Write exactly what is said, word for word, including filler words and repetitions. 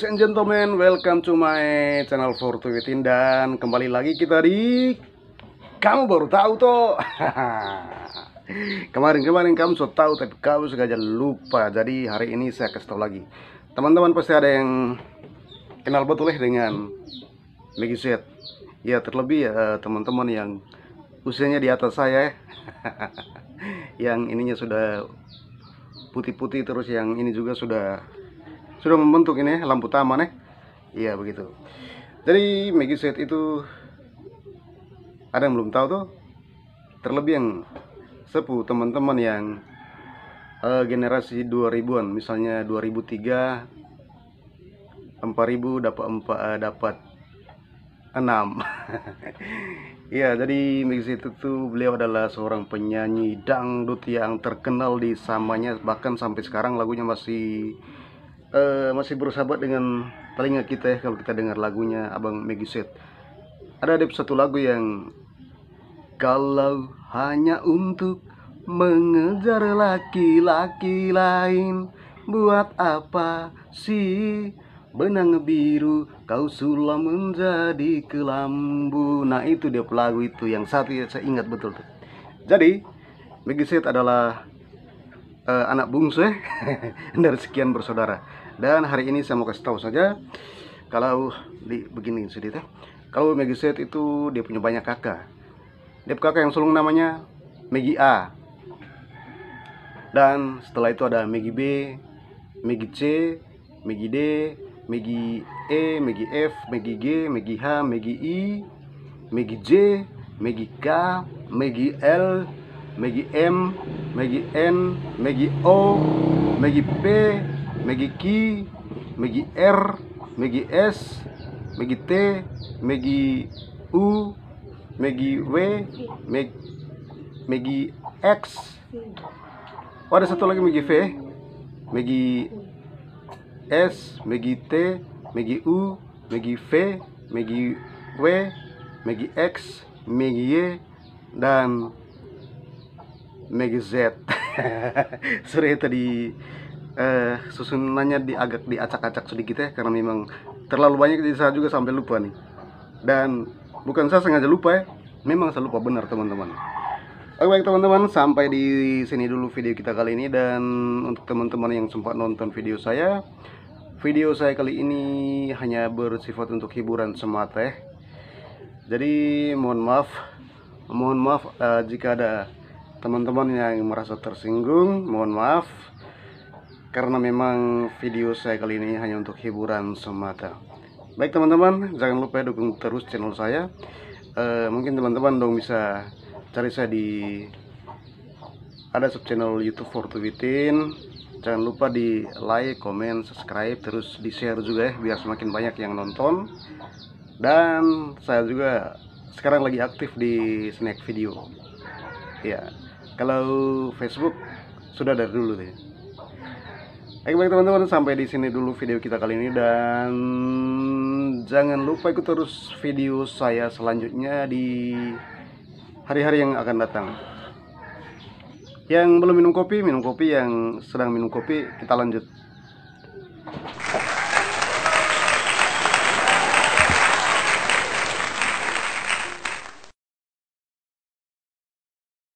Ladies and gentlemen, welcome to my channel For To Within. Dan kembali lagi kita di Kamu Baru Tahu Toh. Kemarin-kemarin kamu sudah tahu tapi kamu sengaja lupa. Jadi hari ini saya kasih tahu lagi. Teman-teman pasti ada yang kenal betul ya dengan Meggy Z. Ya terlebih ya teman-teman yang usianya di atas saya. Yang ininya sudah putih-putih, terus yang ini juga sudah sudah membentuk ini lampu taman ya. Iya begitu. Jadi Meggy Z itu ada yang belum tahu tuh, terlebih yang sepuh teman-teman yang uh, generasi dua ribuan, misalnya dua ribu tiga, empat ribu dapat empat uh, dapat enam. Iya, jadi Meggy Z itu beliau adalah seorang penyanyi dangdut yang terkenal di samanya, bahkan sampai sekarang lagunya masih Uh, masih bersahabat dengan telinga kita ya kalau kita dengar lagunya Abang Meggy Z. Ada ada satu lagu yang kalau hanya untuk mengejar laki-laki lain, buat apa sih benang biru kau sulam menjadi kelambu. Nah itu dia lagu itu yang satu ya, saya ingat betul tuh. Jadi Meggy Z adalah uh, anak bungsu ya dari sekian bersaudara. Dan hari ini saya mau kasih tahu saja kalau di begini sedikit ya. Kalau Meggy Z itu dia punya banyak kakak. Dia punya kakak yang sulung namanya Meggy A. Dan setelah itu ada Meggy B, Meggy C, Meggy D, Meggy E, Meggy F, Meggy G, Meggy H, Meggy I, Meggy J, Meggy K, Meggy L, Meggy M, Meggy N, Meggy O, Meggy P, Meggy Q, Meggy R, Meggy S, Meggy T, Meggy U, Meggy W, Meg, Meggy X. Oh, ada satu lagi Meggy V, Meggy S, Meggy T, Meggy U, Meggy V, Meggy W, Meggy X, Meggy Y, dan Meggy Z. Sorry tadi Uh, susunannya di agak diacak-acak sedikit ya, karena memang terlalu banyak jadi saya juga sampai lupa nih. Dan bukan saya sengaja lupa ya, memang saya lupa benar teman-teman. Oke baik teman-teman, sampai di sini dulu video kita kali ini. Dan untuk teman-teman yang sempat nonton video saya, video saya kali ini hanya bersifat untuk hiburan semata ya. Jadi mohon maaf, mohon maaf uh, jika ada teman-teman yang merasa tersinggung, mohon maaf. Karena memang video saya kali ini hanya untuk hiburan semata. Baik teman-teman, jangan lupa dukung terus channel saya. e, Mungkin teman-teman dong bisa cari saya di ada sub channel YouTube For To Within. Jangan lupa di like, comment, subscribe, terus di share juga ya, biar semakin banyak yang nonton. Dan saya juga sekarang lagi aktif di Snack Video. Ya, kalau Facebook sudah dari dulu deh. Oke baik teman-teman, sampai di sini dulu video kita kali ini. Dan jangan lupa ikut terus video saya selanjutnya di hari-hari yang akan datang. Yang belum minum kopi, minum kopi. Yang sedang minum kopi, kita lanjut.